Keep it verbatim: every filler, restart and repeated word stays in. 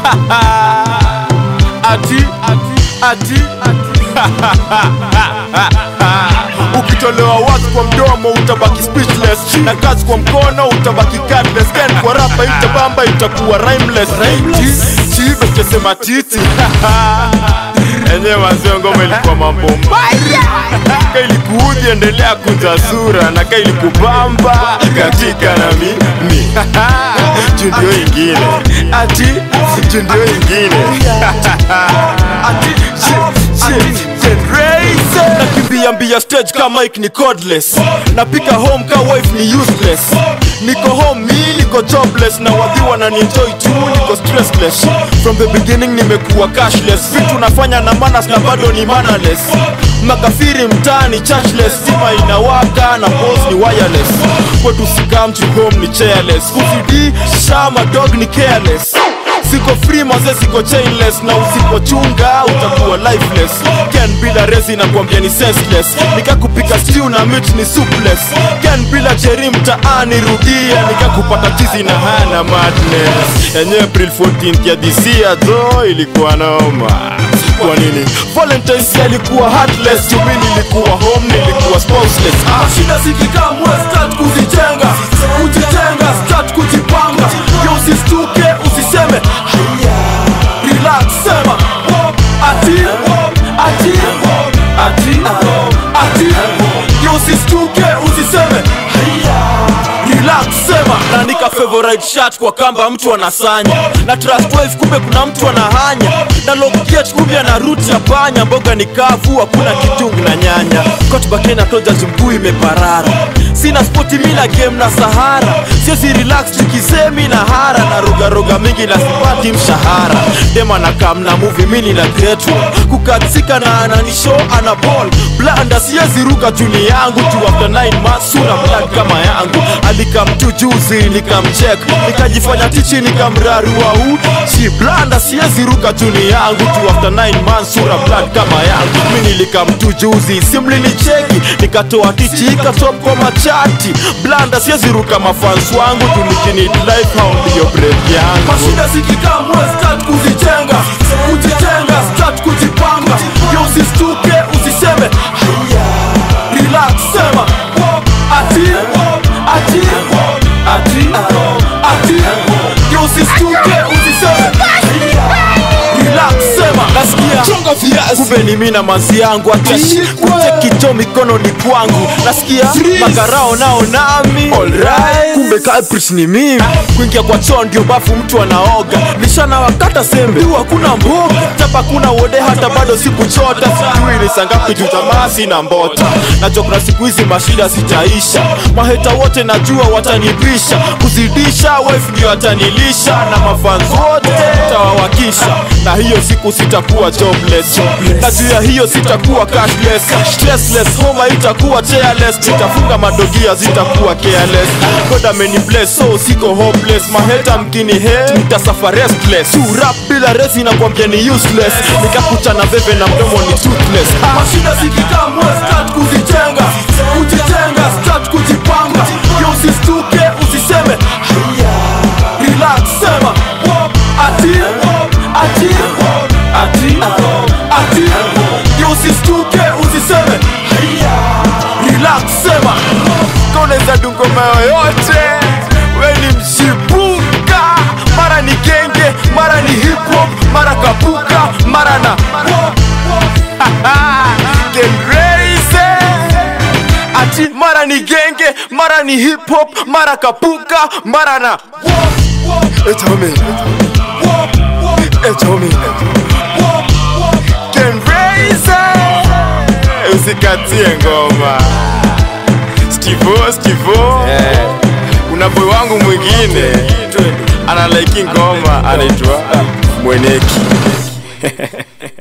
Ati Ati ukitolewa wazi kwa mdomo utabaki speechless, na kazi kwa mkono utabaki cardless. Ken kwa rapa itabamba itakuwa rhymeless. Chive chesema titi enye wazio ngoma ilikuwa mambo mbaya. Ka ilikuudhi endelea kunza sura, na ka ilikubamba katika na mimi jundio ingine. Ati jundio ingine. Ati nakimbia mbia stage kama Mike ni cordless, napika home ka wife ni useless. Niko home mi niko jobless, na wadhiwa na enjoy tu niko stressless. From the beginning nimekuwa cashless, vitu nafanya na manas na bado ni mannerless. Makafiri mtani churchless, stima inawaka na pulse ni wireless. Kwetu sikam to home ni chairless, kuzidi shama dog ni careless. Siko free maze siko chainless, na usipochunga utakuwa lifeless. Ken bila rezi na kuambia ni senseless, nikakupika stew na meat ni soupless. Ken bila cherry mtaani rudia, nikakupata tizi na hana madness. Enye April fourteenth ya this year though ilikuwa noma. Kwa nini? Valentine's yalikuwa heartless, jumi nilikuwa home nilikuwa spouseless. Ah, shida zikikamwe start kuzijenga, kujitenga start kujipanga. Yo usistuke usiseme relax, sema ati ati ati ati. Yo usistuke usiseme relax, sema. Na nika favorite shirt kwa kamba mtu anasanya, na trust wife kumbe kuna mtu anahanya, na locket kumbe na root ya panya. Mboga ni kavu hakuna kitungu na nyanya, kot bakena toja zumbu imeparara. Sina spoti mila game na Sahara, siezi relax tukisemi na hara. Na roga roga mingi na sipati mshahara. Dema na kam na movie mini na gretu, kukatsika na ananisho ana ball blanda. Siezi ruka tuni yangu tu after nine months sura blood kama yangu. Alikam tu juzi nikamcheck, nikajifanya tichi nikamrarua u si blanda. Siezi ruka tuni yangu tu after nine months sura blood kama yangu. Mimi nilikam tu juzi simli ni cheki, nikatoa tichi ikatop kwa machati blanda. Siezi ruka mafans wangu tu nikinid life how ndiyo break yangu. Mashida zikikamwe start kuzijenga, kujitenga start kujipanga. Yo usistuke usiseme relax, sema ati ati ati ati. Yo usistuke usiseme relax, sema nasikia chonga viazi. Kumbe ni mimi na manzi yangu, ati kucheki mikono ni kwangu. Nasikia makarao nao nami alright. Kumbe culprit ni mimi, kuingia kwa choo ndio bafu mtu anaoga. Nishana wakata sembe tu hakuna mboga, chapa kuna wode hata bado sikuchota. Sijui ni sangapi tu jamaa sina mbota. Najua kuna siku hizi mashida zitaisha, maheta wote najua watanipisha. Kuzidisha wife ndio atanilisha, na mafans wote tawawakisha. Na hiyo siku sitakuwa jobless, na juu ya hiyo sitakuwa cashless. Stressless, homa itakuwa chairless. Nitafunga madogia zitakuwa careless. God ameni bless so siko hopeless. Maheta mkini he nitasafa restless. Tu rap bila rezi na kuambia ni useless, nikakucha na veve na mdomo ni toothless. Mashida zikikamwe start kuzijenga, kujitenga start kujipanga. Yo usistuke usiseme relax, sema ati ati ati ati. Yo usistuke usiseme relax, sema. Koneza dungo mayo yote we ni mshibuka. Mara ni genge, mara ni hip hop, mara kapuka, mara na Ken Raise. Ati mara ni genge, mara ni hip hop, mara kapuka, mara na it's homie, it's homie. Ken Raise. Usikatie ngoma Stivo, Stivo, yeah. Una boy wangu mwingine ana like ngoma anaitwa Mweneki.